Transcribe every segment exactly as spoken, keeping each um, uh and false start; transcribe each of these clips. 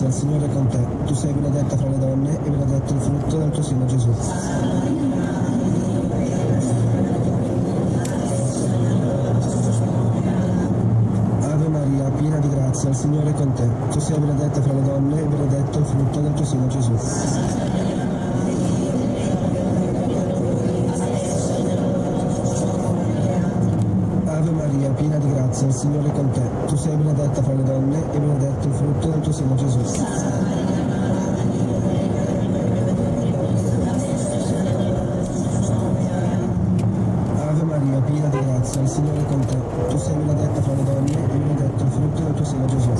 grazia, il Signore è con te. Tu sei benedetta fra le donne e benedetto il frutto del tuo seno, Gesù. Ave Maria, piena di grazia, il Signore è con te. Tu sei benedetta fra le donne e benedetto il frutto del tuo seno, Gesù. Ave Maria, piena di grazia, il Signore è con te. Tu sei benedetta fra le donne e benedetto il frutto del tuo seno, Gesù. Ave Maria, piena di grazia, il Signore è con te. Tu sei benedetta fra le donne e benedetto il frutto del tuo seno, Gesù.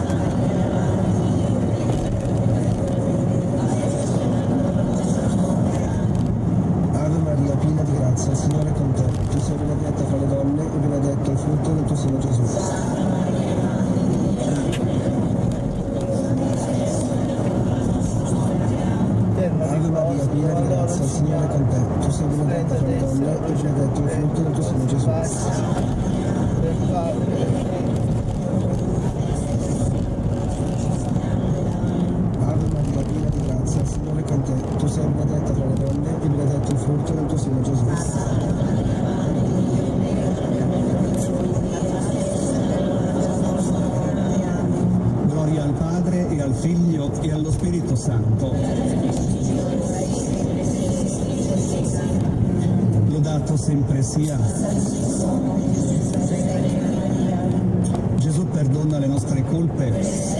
Ave Maria, piena di grazia, il Signore è con te. Tu sei benedetta fra le donne e benedetto il frutto del tuo seno, Gesù. Ave Maria, piena di grazia, il Signore è con te. Tu sei benedetta fra le donne e benedetto il frutto del tuo seno, Gesù. Ave Maria, piena di grazia, il Signore è con te. Tu sei benedetta fra le donne e benedetto il frutto del tuo seno, Gesù. Gloria al Padre e al Figlio e allo Spirito Santo. Lodato sempre sia. Gesù perdona le nostre colpe.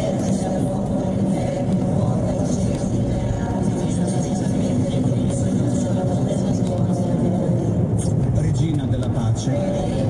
Regina della pace.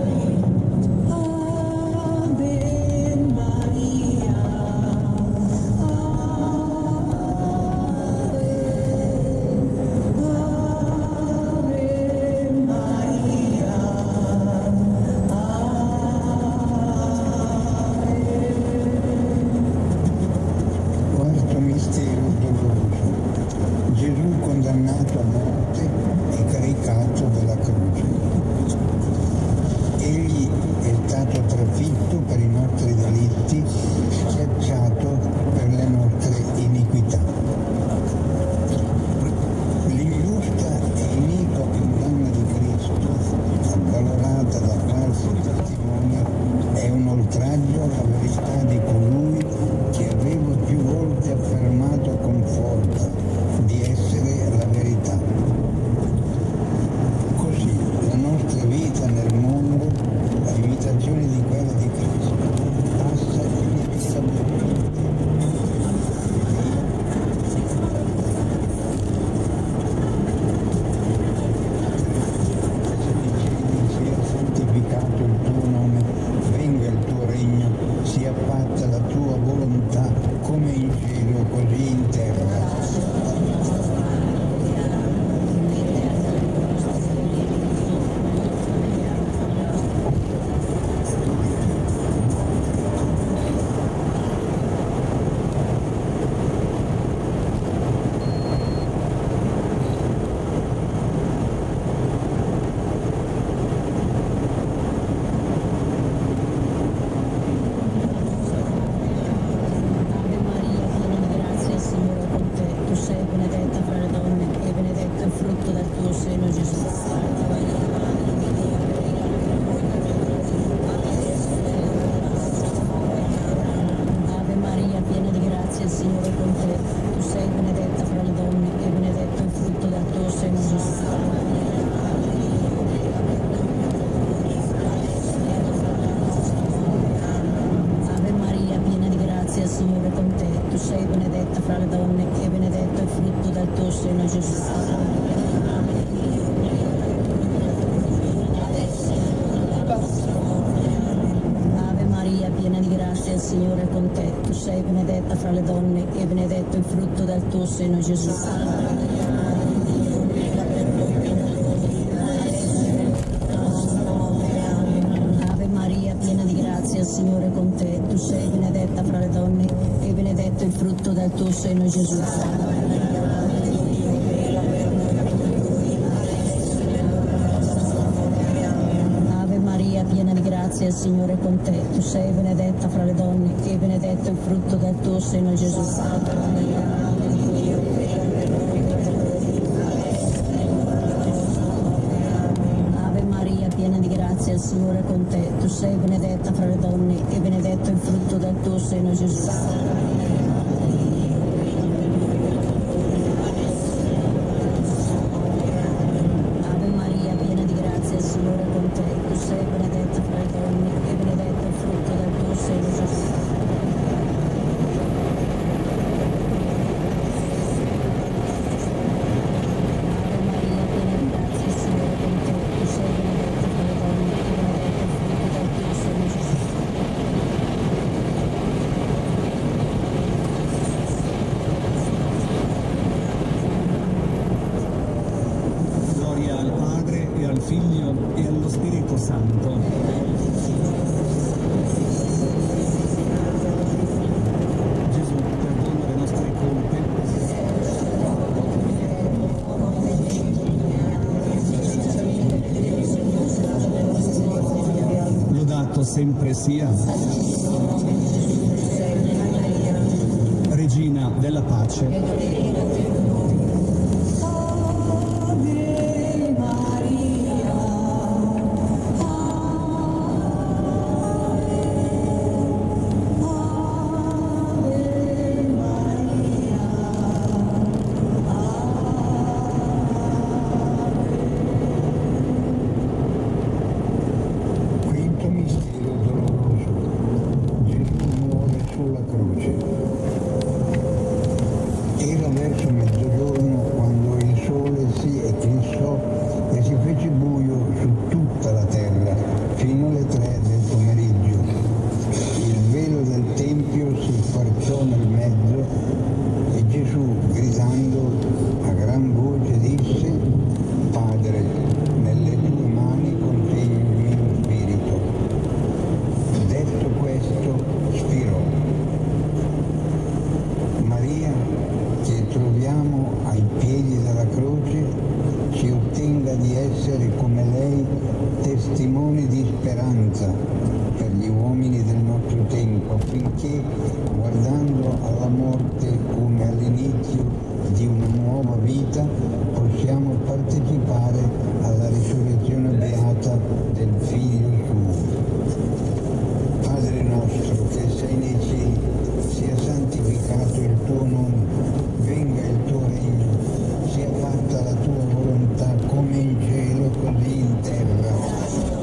Signore è con te, tu sei benedetta fra le donne e benedetto il frutto del tuo seno, Gesù. Ave Maria, piena di grazia, il Signore è con te, tu sei benedetta fra le donne e benedetto il frutto del tuo seno, Gesù. Ave Maria, piena di grazia, grazia, il Signore è con te. Tu sei benedetta fra le donne e benedetto il frutto del tuo seno, Gesù. Ave Maria, piena di grazia, il Signore è con te. Tu sei benedetta fra le donne e benedetto il frutto del tuo seno, Gesù. Figlio e allo Spirito Santo. Gesù, perdona le nostre colpe. Lodato sempre sia Regina della pace. Era verso mezzogiorno quando il sole si eclissò e si fece buio su tutta la terra fino alle tre del pomeriggio. Il velo del tempio si squarciò nel mezzo e Gesù, gridando a gran voce, disse: Padre, nelle tue mani consegno il mio spirito. Detto questo, spirò. Maria, che troviamo ai piedi della croce, ci ottenga di essere come lei testimoni di speranza per gli uomini del nostro tempo, affinché, guardando alla morte come all'inizio di una nuova vita, possiamo partecipare alla risurrezione beata del Figlio suo. Padre nostro che sei nei cieli, sia santificato il tuo nome, venga il tuo regno, sia fatta la tua volontà come in cielo così in terra.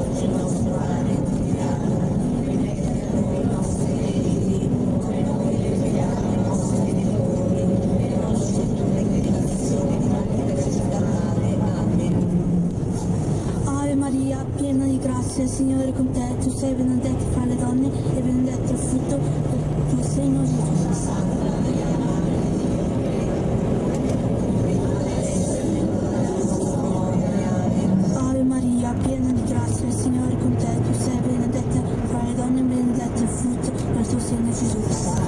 Ave Maria, piena di grazia, il Signore è con te. Tu sei benedetta fra le donne e benedetto il frutto del tuo seno, Gesù. Ave Maria, piena di grazia, il Signore è con te. Tu sei benedetta fra le donne e benedetto il frutto del tuo seno, Gesù.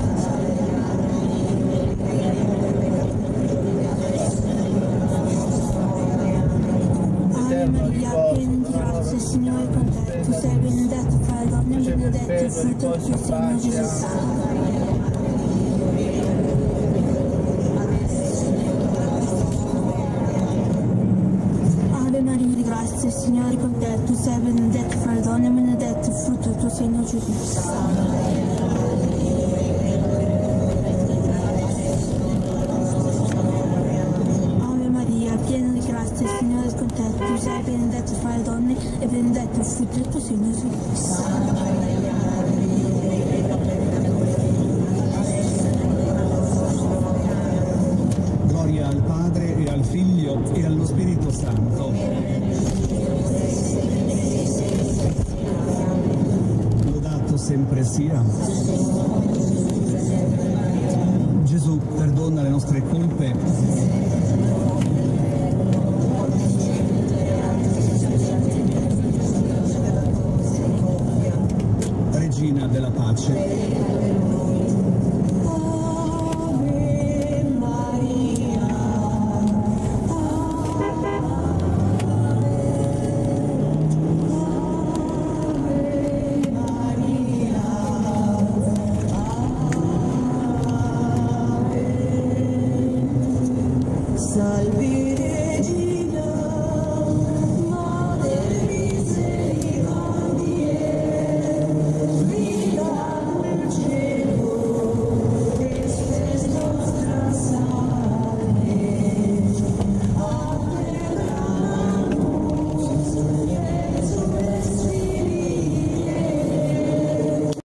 Ave Maria, piena di grazia, il Signore è con te. Tu sei benedetta fra le donne e benedetto il frutto del tuo seno, Gesù. Ave Maria di grazia, il Signore è con te. Tu sei benedetta fra le donne e benedetto il frutto del tuo seno, Gesù. Ave Maria, piena di grazia, il Signore è con te. Tu sei benedetta fra le donne e benedetto il frutto del tuo seno, Gesù. Gloria al Padre e al Figlio e allo Spirito Santo. Lodato sempre sia Gesù, perdona le nostre colpe. Regina della pace.